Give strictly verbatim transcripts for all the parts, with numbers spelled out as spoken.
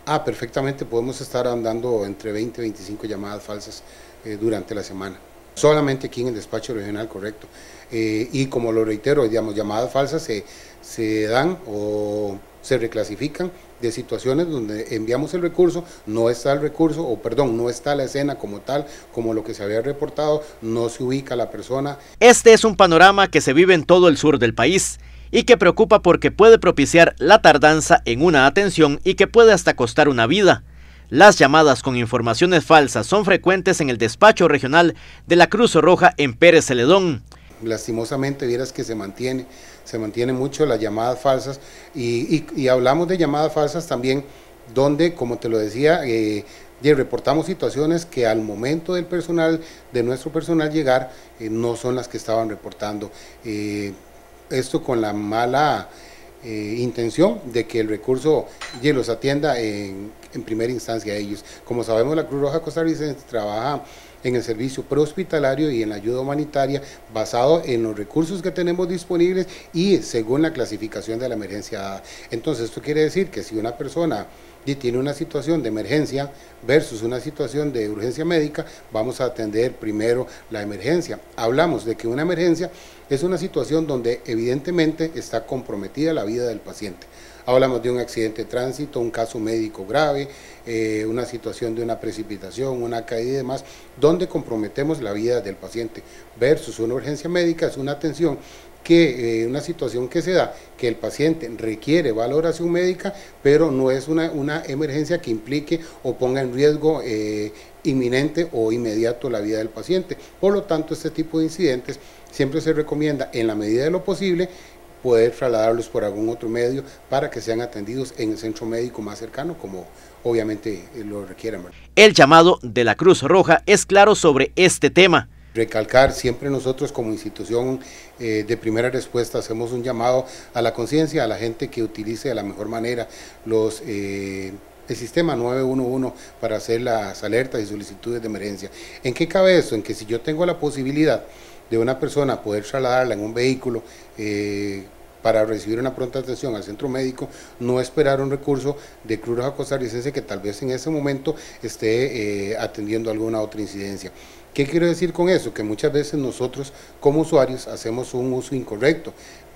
Ah, perfectamente podemos estar andando entre veinte y veinticinco llamadas falsas eh, durante la semana. Solamente aquí en el despacho regional, correcto. Eh, y como lo reitero, digamos, llamadas falsas se, se dan o se reclasifican de situaciones donde enviamos el recurso, no está el recurso, o perdón, no está la escena como tal, como lo que se había reportado, no se ubica la persona. Este es un panorama que se vive en todo el sur del país y que preocupa porque puede propiciar la tardanza en una atención y que puede hasta costar una vida. Las llamadas con informaciones falsas son frecuentes en el despacho regional de la Cruz Roja en Pérez Celedón. Lastimosamente, vieras que se mantiene, se mantiene mucho las llamadas falsas y, y, y hablamos de llamadas falsas también donde, como te lo decía, eh, reportamos situaciones que al momento del personal, de nuestro personal llegar, eh, no son las que estaban reportando. Eh, esto con la mala eh, intención de que el recurso y los atienda en, en primera instancia a ellos. Como sabemos, la Cruz Roja Costarricense trabaja en el servicio prehospitalario y en la ayuda humanitaria basado en los recursos que tenemos disponibles y según la clasificación de la emergencia dada. Entonces, esto quiere decir que si una persona tiene una situación de emergencia versus una situación de urgencia médica, vamos a atender primero la emergencia. Hablamos de que una emergencia es una situación donde evidentemente está comprometida la vida del paciente. Hablamos de un accidente de tránsito, un caso médico grave, eh, una situación de una precipitación, una caída y demás, donde comprometemos la vida del paciente, versus una urgencia médica, es una atención que, eh, una situación que se da, que el paciente requiere valoración médica, pero no es una, una emergencia que implique o ponga en riesgo eh, inminente o inmediato la vida del paciente. Por lo tanto, este tipo de incidentes siempre se recomienda, en la medida de lo posible, poder trasladarlos por algún otro medio para que sean atendidos en el centro médico más cercano, como obviamente lo requieran. El llamado de la Cruz Roja es claro sobre este tema. Recalcar, siempre nosotros como institución eh, de primera respuesta hacemos un llamado a la conciencia, a la gente que utilice de la mejor manera los eh, el sistema nueve uno uno para hacer las alertas y solicitudes de emergencia. ¿En qué cabe esto? En que si yo tengo la posibilidad de una persona poder trasladarla en un vehículo eh, para recibir una pronta atención al centro médico, no esperar un recurso de Cruz Roja Costarricense que tal vez en ese momento esté eh, atendiendo alguna otra incidencia. ¿Qué quiero decir con eso? Que muchas veces nosotros como usuarios hacemos un uso incorrecto.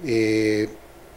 Eh,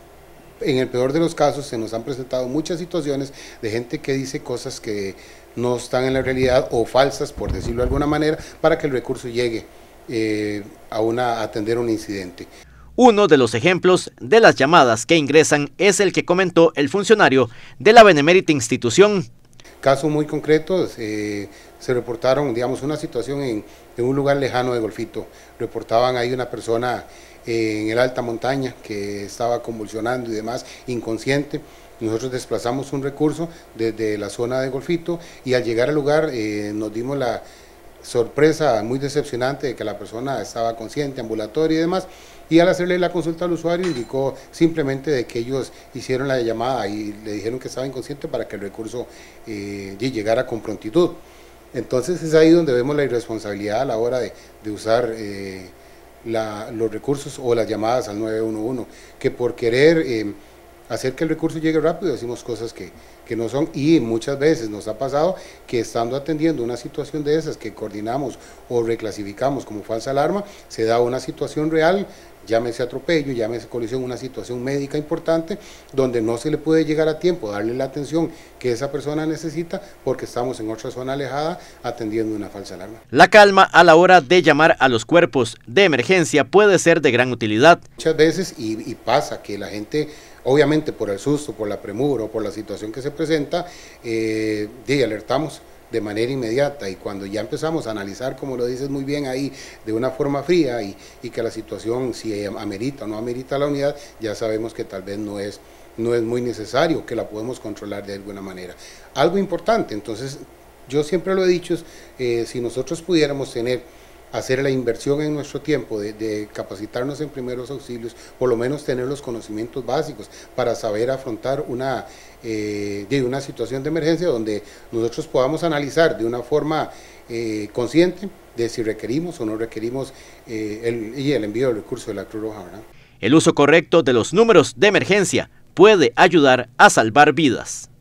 en el peor de los casos se nos han presentado muchas situaciones de gente que dice cosas que no están en la realidad o falsas, por decirlo de alguna manera, para que el recurso llegue eh, a, una, a atender un incidente. Uno de los ejemplos de las llamadas que ingresan es el que comentó el funcionario de la benemérita institución. Casos muy concretos, eh, se reportaron, digamos, una situación en, en un lugar lejano de Golfito. Reportaban ahí una persona eh, en el alta montaña que estaba convulsionando y demás, inconsciente. Nosotros desplazamos un recurso desde la zona de Golfito y al llegar al lugar eh, nos dimos la sorpresa muy decepcionante de que la persona estaba consciente, ambulatoria y demás, y al hacerle la consulta al usuario indicó simplemente de que ellos hicieron la llamada y le dijeron que estaba inconsciente para que el recurso eh, llegara con prontitud. Entonces es ahí donde vemos la irresponsabilidad a la hora de, de usar eh, la, los recursos o las llamadas al nueve uno uno, que por querer eh, hacer que el recurso llegue rápido decimos cosas que, que no son, y muchas veces nos ha pasado que estando atendiendo una situación de esas que coordinamos o reclasificamos como falsa alarma, se da una situación real, llámese atropello, llámese colisión, una situación médica importante, donde no se le puede llegar a tiempo, darle la atención que esa persona necesita, porque estamos en otra zona alejada atendiendo una falsa alarma. La calma a la hora de llamar a los cuerpos de emergencia puede ser de gran utilidad. Muchas veces, y, y pasa que la gente, obviamente por el susto, por la premura o por la situación que se presenta, eh, de alertamos de manera inmediata, y cuando ya empezamos a analizar, como lo dices muy bien ahí, de una forma fría y, y que la situación si amerita o no amerita la unidad, ya sabemos que tal vez no es, no es muy necesario, que la podemos controlar de alguna manera. Algo importante, entonces yo siempre lo he dicho, eh, si nosotros pudiéramos tener hacer la inversión en nuestro tiempo de, de capacitarnos en primeros auxilios, por lo menos tener los conocimientos básicos para saber afrontar una, eh, de una situación de emergencia donde nosotros podamos analizar de una forma eh, consciente de si requerimos o no requerimos eh, el, y el envío del recurso de la Cruz Roja, ¿verdad? El uso correcto de los números de emergencia puede ayudar a salvar vidas.